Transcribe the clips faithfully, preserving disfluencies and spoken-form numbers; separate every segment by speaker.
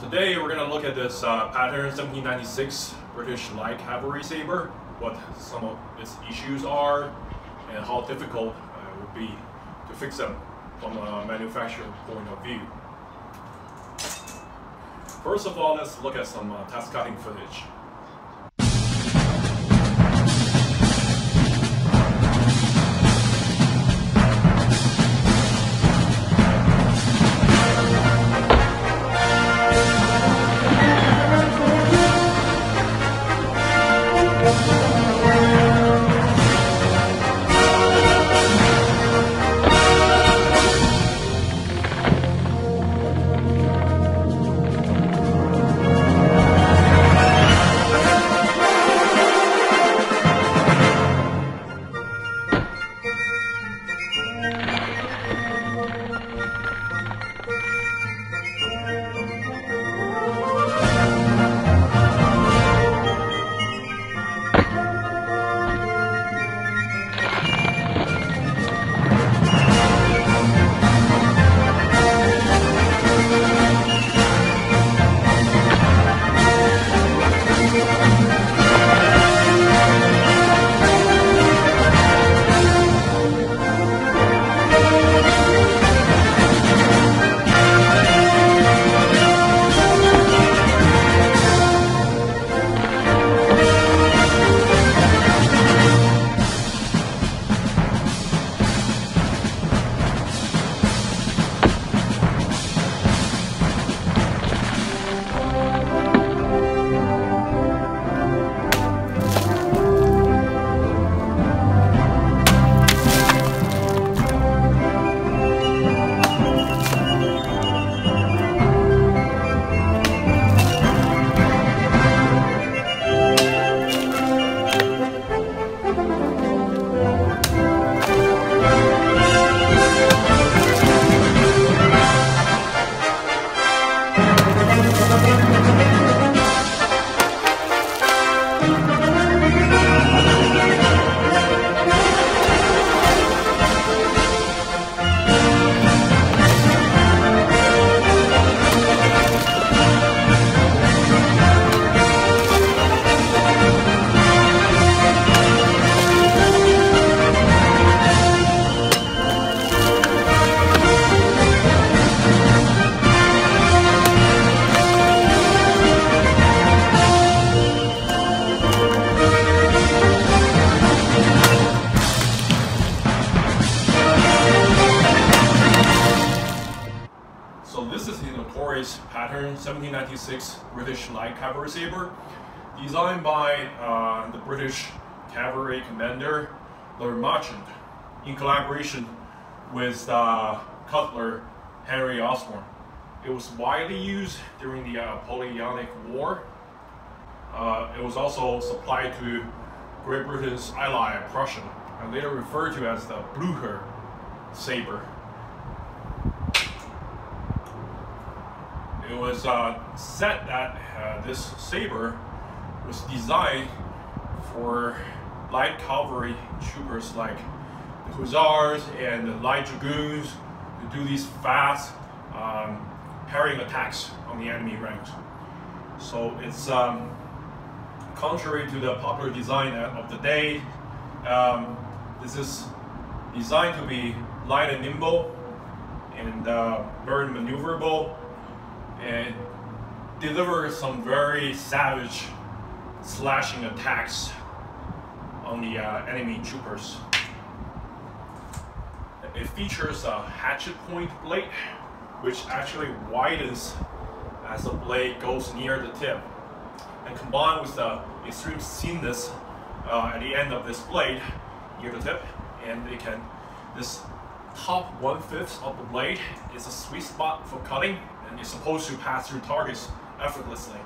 Speaker 1: Today we're going to look at this uh, pattern seventeen ninety-six British Light Cavalry Sabre, what some of its issues are, and how difficult uh, it would be to fix them from a manufacturer point of view. First of all, let's look at some uh, test cutting footage. So this is the notorious pattern seventeen ninety-six British Light Cavalry Sabre, designed by uh, the British Cavalry Commander Lord Marchand in collaboration with uh, Cutler Henry Osborne. It was widely used during the uh, Napoleonic War. Uh, it was also supplied to Great Britain's ally Prussia, and later referred to as the Blücher saber. It was uh, said that uh, this saber was designed for light cavalry troopers like the Hussars and the light dragoons to do these fast um, parrying attacks on the enemy ranks. So it's um, contrary to the popular design of the day. Um, this is designed to be light and nimble and uh, very maneuverable, and deliver some very savage slashing attacks on the uh, enemy troopers. It features a hatchet point blade, which actually widens as the blade goes near the tip, and combined with the extreme thinness uh, at the end of this blade near the tip, and it can this top one-fifth of the blade is a sweet spot for cutting, and it's supposed to pass through targets effortlessly.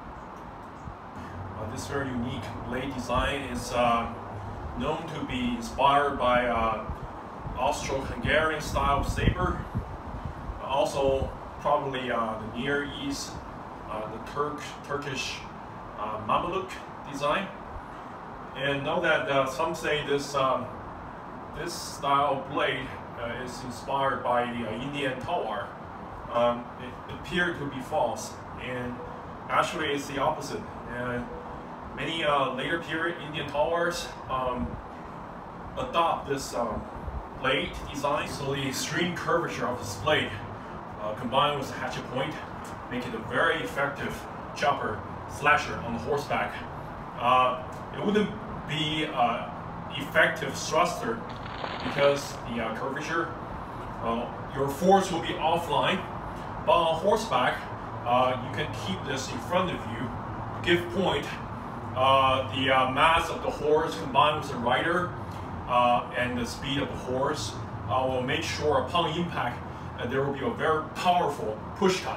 Speaker 1: Uh, this very unique blade design is uh, known to be inspired by uh, Austro-Hungarian style saber, also probably uh, the Near East, uh, the Turk, Turkish uh, Mameluke design. And know that uh, some say this um, this style blade uh, is inspired by the uh, Indian tawar. Um, it appeared to be false, and actually it's the opposite. And many uh, later period Indian towers um, adopt this um, blade design. So the extreme curvature of this blade uh, combined with the hatchet point make it a very effective chopper slasher on horseback. Uh, it wouldn't be uh, effective thruster because the uh, curvature, uh, your force will be offline, but on horseback uh, you can keep this in front of you, give point. Uh, the uh, mass of the horse combined with the rider uh, and the speed of the horse uh, will make sure upon impact uh, there will be a very powerful push cut.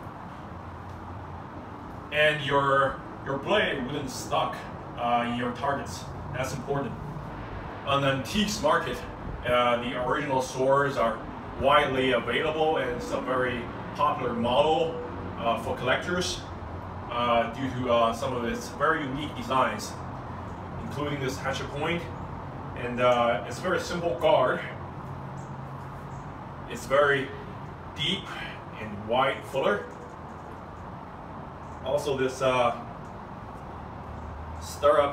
Speaker 1: And your, your blade wouldn't stuck uh, in your targets. That's important. On the antiques market, uh, the original swords are widely available and it's a very popular model uh, for collectors uh, due to uh, some of its very unique designs, including this hatchet point. And uh, it's a very simple guard. It's very deep and wide fuller. Also this uh, stirrup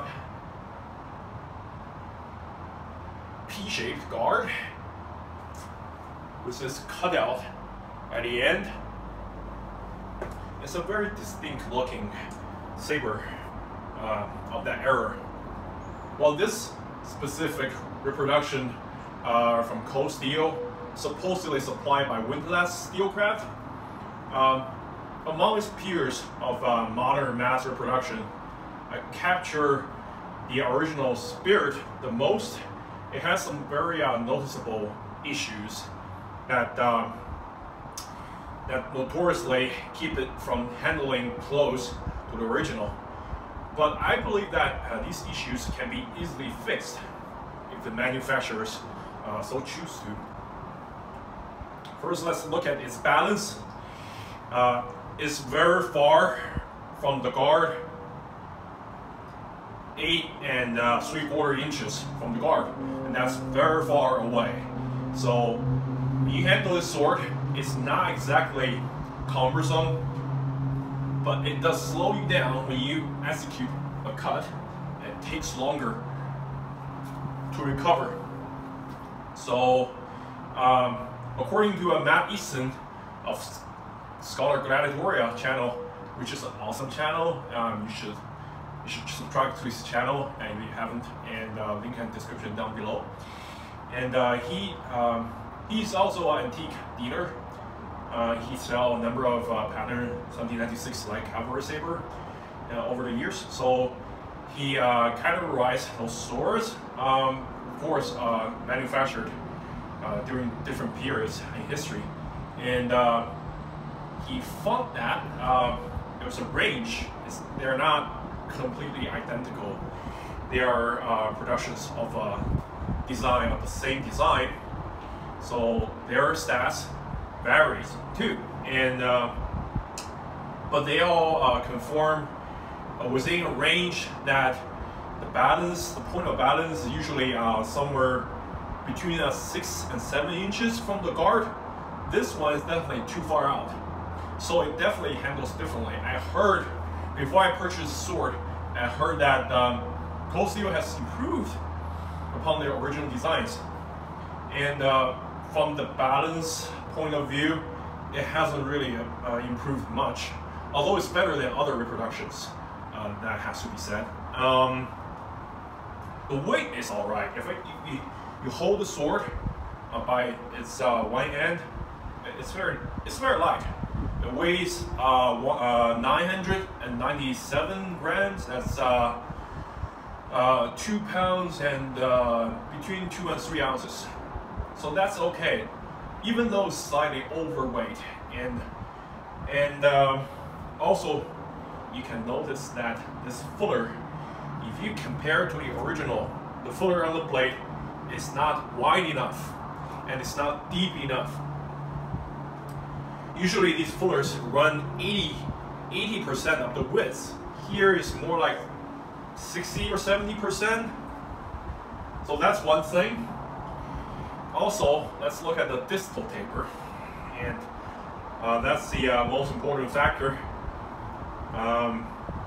Speaker 1: P-shaped guard with this cutout at the end. It's a very distinct looking saber uh, of that era. While this specific reproduction uh, from cold steel, supposedly supplied by Windlass Steelcraft, um, among its peers of uh, modern mass reproduction, uh, capture the original spirit the most. It has some very uh, noticeable issues that um, that notoriously keep it from handling close to the original. But I believe that uh, these issues can be easily fixed if the manufacturers uh, so choose to. First, let's look at its balance. Uh, it's very far from the guard, eight and uh, three quarter inches from the guard, and that's very far away. So when you handle this sword, it's not exactly cumbersome, but it does slow you down when you execute a cut. It takes longer to recover. So um, according to a Matt Easton of Scholar Gladiatoria channel, which is an awesome channel, um, you should you should subscribe to his channel and if you haven't, and uh, link in the description down below. And uh, he um, he's also an antique dealer. Uh, he sells a number of uh, pattern seventeen ninety-six Light Cavalry Sabre uh, over the years. So he uh, categorized those swords, um, of course, uh, manufactured uh, during different periods in history. And uh, he thought that uh, there's a range. It's, they're not completely identical. They are uh, productions of a design of the same design. So their stats varies too, and uh, but they all uh, conform uh, within a range that the balance, the point of balance, is usually uh, somewhere between uh, six and seven inches from the guard. This one is definitely too far out, so it definitely handles differently. I heard before I purchased the sword, I heard that um, cold steel has improved upon their original designs, and uh, from the balance point of view, it hasn't really uh, improved much, although it's better than other reproductions. Uh, that has to be said. Um, the weight is all right. If it, you, you hold the sword uh, by its uh, one end, it's very it's very light. It weighs uh, uh, nine hundred ninety-seven grams. That's uh, uh, two pounds and uh, between two and three ounces. So that's okay, even though it's slightly overweight. And and um, also you can notice that this fuller, if you compare to the original, the fuller on the blade is not wide enough and it's not deep enough. Usually these fullers run eighty percent of the width. Here is more like sixty or seventy percent. So that's one thing. Also, let's look at the distal taper, and uh, that's the uh, most important factor. Um,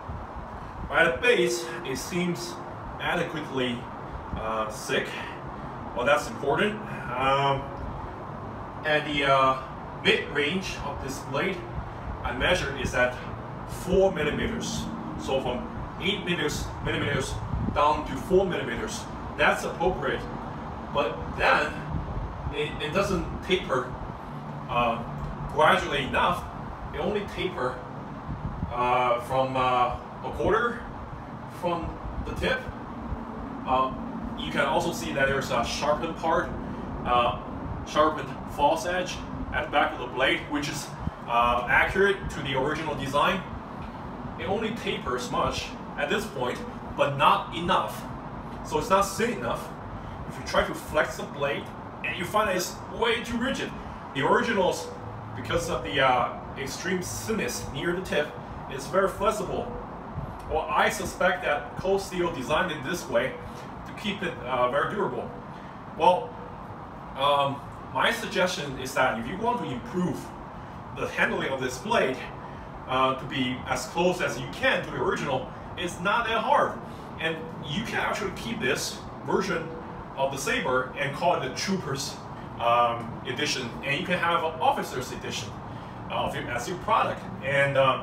Speaker 1: at the base, it seems adequately uh, thick. Well, that's important. Um, at the uh, mid-range of this blade, I measured is at four millimeters. So from eight millimeters down to four millimeters. That's appropriate. But then it, it doesn't taper uh, gradually enough. It only taper uh, from uh, a quarter from the tip. Uh, you can also see that there's a sharpened part, uh, sharpened false edge at the back of the blade, which is uh, accurate to the original design. It only tapers much at this point, but not enough. So it's not thin enough. If you try to flex the blade and you find that it's way too rigid, the originals, because of the uh, extreme thinness near the tip, is very flexible. Well, I suspect that cold steel designed it this way to keep it uh, very durable. Well, um, my suggestion is that if you want to improve the handling of this blade uh, to be as close as you can to the original, it's not that hard. And you can actually keep this version of the Sabre and call it the Trooper's um, edition, and you can have an Officer's edition of it as your product. And uh,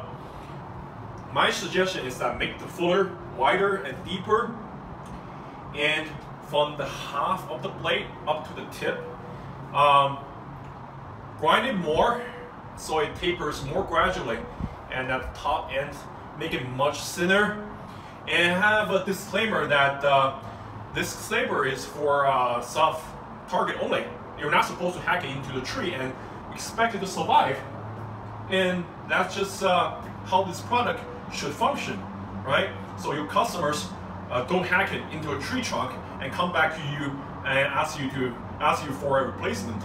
Speaker 1: my suggestion is that make the fuller wider and deeper, and from the half of the blade up to the tip, um, grind it more so it tapers more gradually, and at the top end make it much thinner. And have a disclaimer that uh, this Sabre is for uh, soft target only. You're not supposed to hack it into the tree and expect it to survive. And that's just uh, how this product should function, right? So your customers uh, don't hack it into a tree trunk and come back to you and ask you to ask you for a replacement.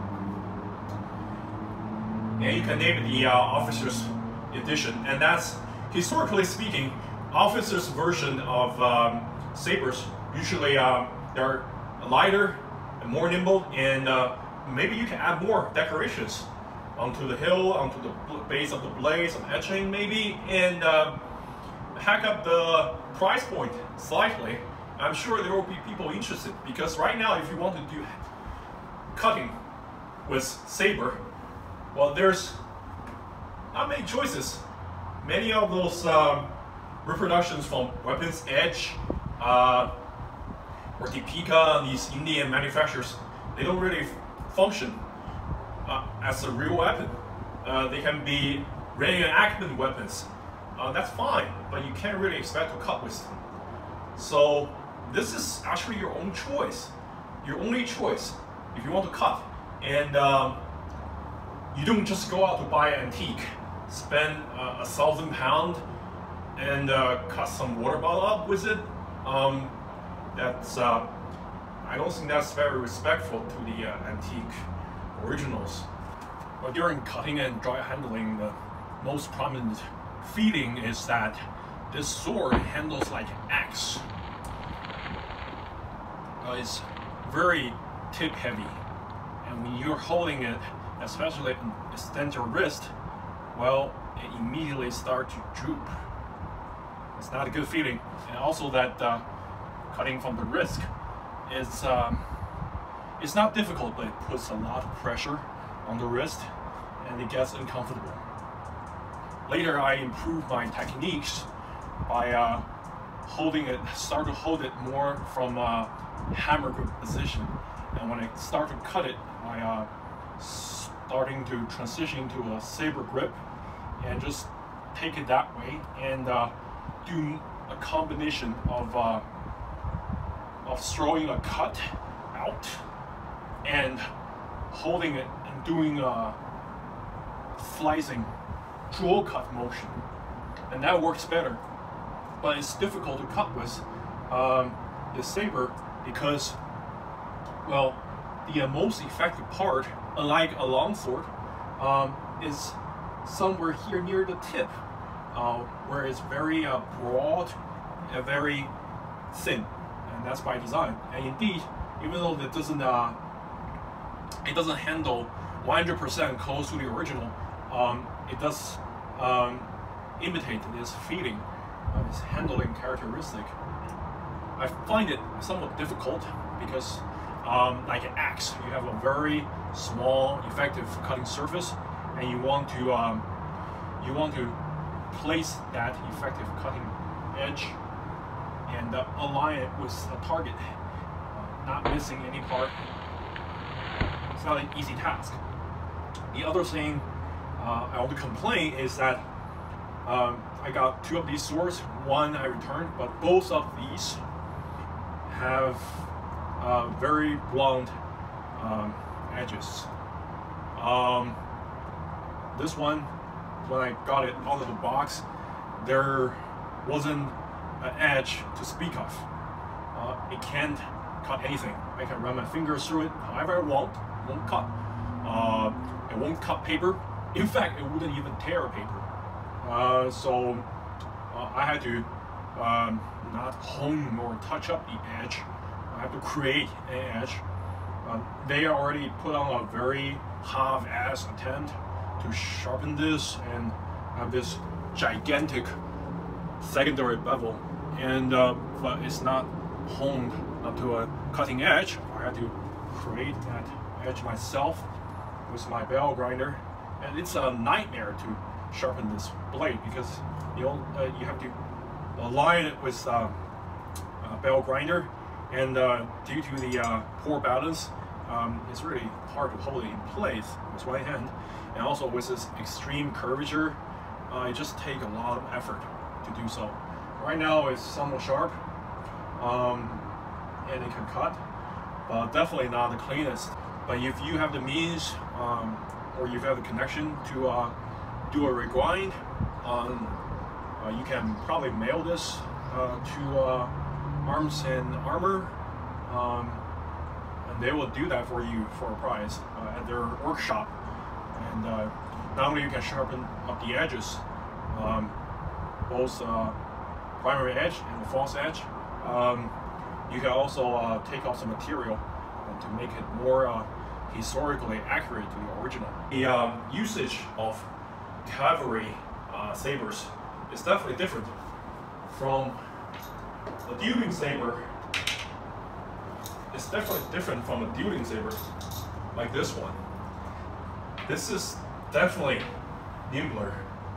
Speaker 1: And you can name it the uh, Officer's Edition, and that's, historically speaking, Officer's version of um, Sabres. Usually uh, they're lighter and more nimble, and uh, maybe you can add more decorations onto the hill, onto the base of the blade, some etching maybe, and uh, hack up the price point slightly. I'm sure there will be people interested, because right now if you want to do cutting with Sabre, well, there's not many choices. Many of those um, reproductions from Weapons Edge uh, or Topeka, these Indian manufacturers, they don't really function uh, as a real weapon. Uh, they can be reenactment weapons. Uh, that's fine, but you can't really expect to cut with them. So this is actually your own choice, your only choice if you want to cut. And um, you don't just go out to buy an antique, spend uh, a thousand pound and uh, cut some water bottle up with it. Um, that's uh, I don't think that's very respectful to the uh, antique originals. But during cutting and dry handling, the most prominent feeling is that this sword handles like an axe. Uh, it's very tip heavy, and when you're holding it, especially extend your wrist, well, it immediately starts to droop. It's not a good feeling. And also that uh, cutting from the wrist is um, it's not difficult, but it puts a lot of pressure on the wrist and it gets uncomfortable. Later I improved my techniques by uh, holding it, start to hold it more from a hammer grip position, and when I start to cut it, I uh, starting to transition to a Sabre grip and just take it that way, and uh, do a combination of uh, of throwing a cut out and holding it and doing a slicing draw cut motion, and that works better. But it's difficult to cut with um, the Sabre because, well, the uh, most effective part, unlike a longsword, um, is somewhere here near the tip, uh, where it's very uh, broad and very thin, and that's by design. And indeed, even though it doesn't, uh, it doesn't handle one hundred percent close to the original, um, it does um, imitate this feeling, uh, this handling characteristic. I find it somewhat difficult because, um, like an axe, you have a very small, effective cutting surface, and you want to um, you want to place that effective cutting edge and uh, align it with a target, uh, not missing any part. It's not an easy task. The other thing uh, I want to complain is that um, I got two of these swords. One I returned, but both of these have uh, very blunt um, edges. Um, this one, when I got it out of the box, there wasn't an edge to speak of. Uh, it can't cut anything. I can run my fingers through it however I want. It won't cut. Uh, it won't cut paper. In fact, it wouldn't even tear paper. Uh, so uh, I had to um, not hone or touch up the edge. I have to create an edge. Uh, they already put on a very half-ass attempt to sharpen this and have this gigantic secondary bevel, and uh, but it's not honed up to a cutting edge. I had to create that edge myself with my bell grinder, and it's a nightmare to sharpen this blade because you know uh, you have to align it with uh, a bell grinder, and uh, due to the uh, poor balance, um, it's really hard to hold it in place with one hand, and also with this extreme curvature, uh, it just takes a lot of effort to do so. Right now it's somewhat sharp, um, and it can cut, but definitely not the cleanest. But if you have the means, um, or you have the connection to uh, do a regrind, um, uh, you can probably mail this uh, to uh, Arms and Armor, um, and they will do that for you for a price uh, at their workshop. And uh, not only you can sharpen up the edges, um, both uh, primary edge and the false edge, um, you can also uh, take off some material uh, to make it more uh, historically accurate to the original. The um, usage of cavalry uh, sabers is definitely different from the dueling saber. It's definitely different from a dueling saber like this one. This is definitely nimbler.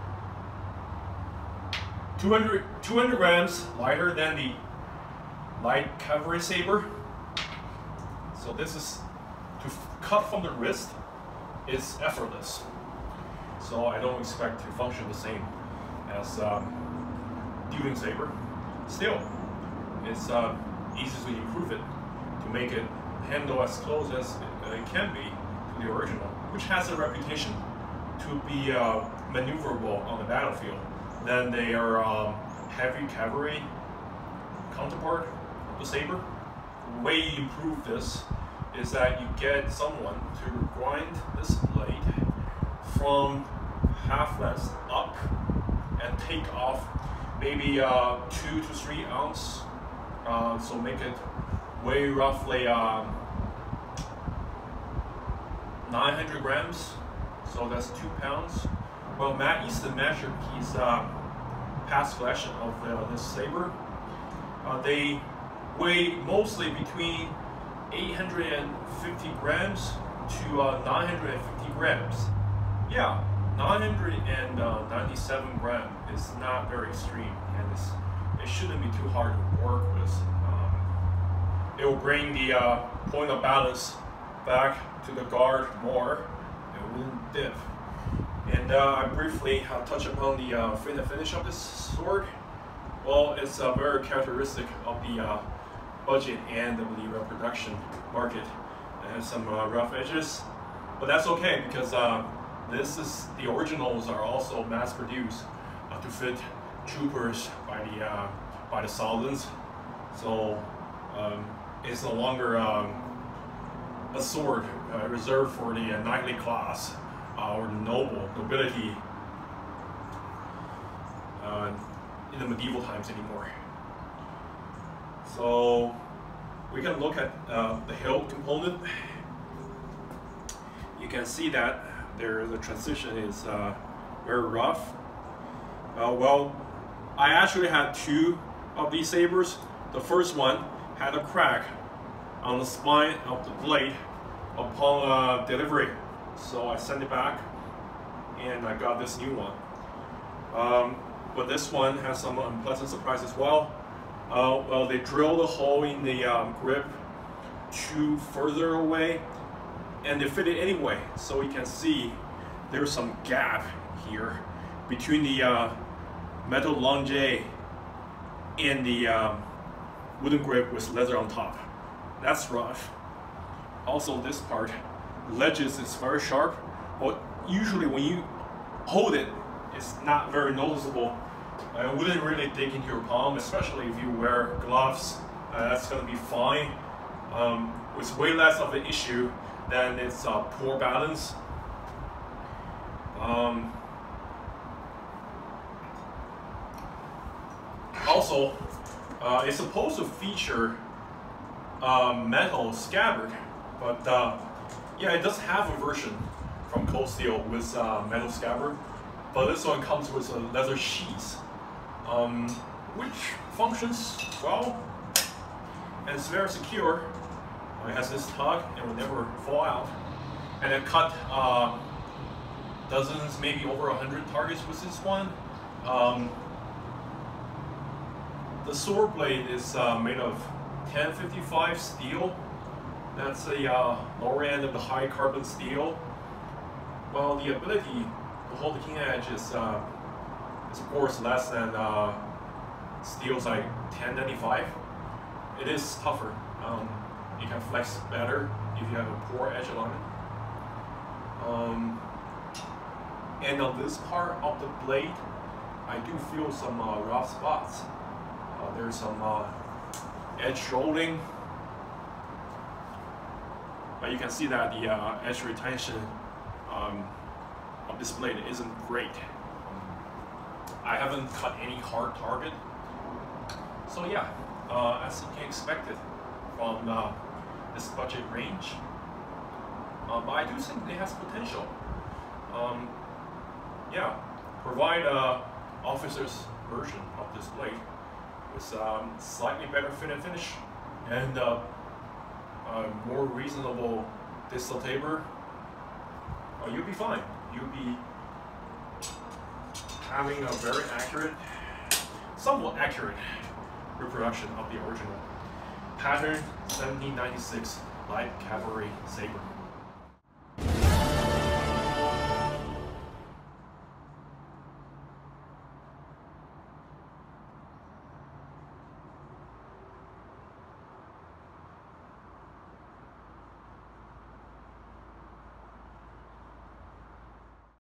Speaker 1: two hundred, two hundred grams lighter than the light cavalry saber. So this is to cut from the wrist is effortless. So I don't expect to function the same as um, dueling saber. Still, it's uh, easy to improve it to make it handle as close as it, it can be to the original, which has a reputation to be uh, maneuverable on the battlefield than their um, heavy cavalry counterpart of the saber. The way you improve this is that you get someone to grind this blade from half length up and take off maybe uh, two to three ounce, uh, so make it weigh roughly um, nine hundred grams, so that's two pounds. Well, Matt Easton measured his uh, past collection of uh, this saber. Uh, they weigh mostly between eight hundred fifty grams to uh, nine hundred fifty grams. Yeah, nine hundred ninety-seven grams is not very extreme, and it's, it shouldn't be too hard to work with. Um, it will bring the uh, point of balance back to the guard more. It wouldn't div. And uh, I briefly uh, touch upon the uh, fit and finish of this sword. Well, it's uh, very characteristic of the uh, budget and of the reproduction market. It has some uh, rough edges, but that's okay because uh, this is the originals are also mass produced uh, to fit troopers by the uh, by the thousands. So um, it's no longer um, a sword uh, reserved for the uh, knightly class uh, or the noble nobility uh, in the medieval times anymore. So we can look at uh, the hilt component. You can see that there the transition is uh, very rough. Uh, well, I actually had two of these sabers. The first one had a crack on the spine of the blade upon uh, delivery, so I sent it back and I got this new one. Um, but this one has some unpleasant surprise as well. Uh, well, they drilled a hole in the um, grip too further away, and they fit it anyway. So you can see there's some gap here between the uh, metal longe and the um, wooden grip with leather on top. That's rough. Also, this part, ledges is very sharp. Well, usually when you hold it, it's not very noticeable. I wouldn't really dig into your palm, especially if you wear gloves. Uh, that's going to be fine. Um, it's way less of an issue than its uh, poor balance. Um, also, uh, it's supposed to feature a metal scabbard, but uh, yeah, it does have a version from Cold Steel with uh, metal scabbard, but this one comes with a leather sheath, um, which functions well, and it's very secure. It has this tug and will never fall out, and it cut uh, dozens, maybe over a hundred targets with this one. Um, the sword blade is uh, made of ten fifty-five steel. That's the uh, lower end of the high carbon steel. Well, the ability to hold the keen edge is, uh, is of course less than uh, steels like ten ninety-five. It is tougher. Um, you can flex better if you have a poor edge alignment. Um, and on this part of the blade, I do feel some uh, rough spots. Uh, there's some uh, edge rolling. But you can see that the uh, edge retention um, of this blade isn't great. I haven't cut any hard target. So yeah, uh, as you can expect it from uh, this budget range. Uh, but I do think it has potential. Um, yeah, provide a officer's version of this blade with um, slightly better fit and finish and uh, a more reasonable distal taper. Uh, you'll be fine. You'll be having a very accurate, somewhat accurate reproduction of the original pattern seventeen ninety-six Light Cavalry Sabre.